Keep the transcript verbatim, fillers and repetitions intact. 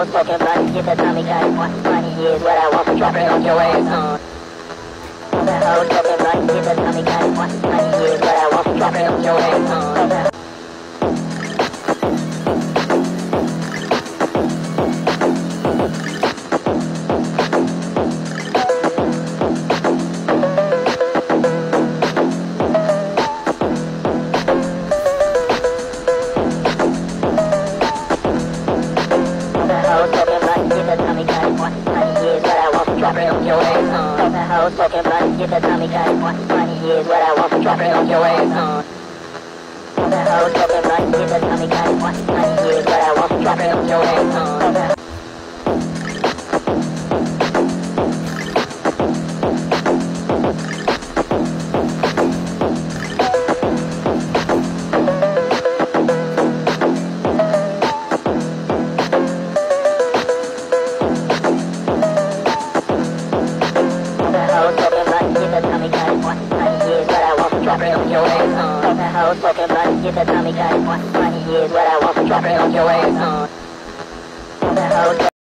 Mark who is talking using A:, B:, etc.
A: hoe smoking blunt, get the Tommy gun. Money is what I want, so drop it on your ass. Uh. The hoe smoking blunt, get the Tommy gun. Money is what I want, so drop it on your ass. Uh. Smoking blunt, get the Tommy gun. Money is what I want, so drop it on your ass. Uh. The hoe smoking blunt, get the Tommy gun. Money is what I want, so drop it on your ass. Uh. Smoking blunt, get the Tommy gun. Money is what I want, so drop it on your ass. Uh. The hoe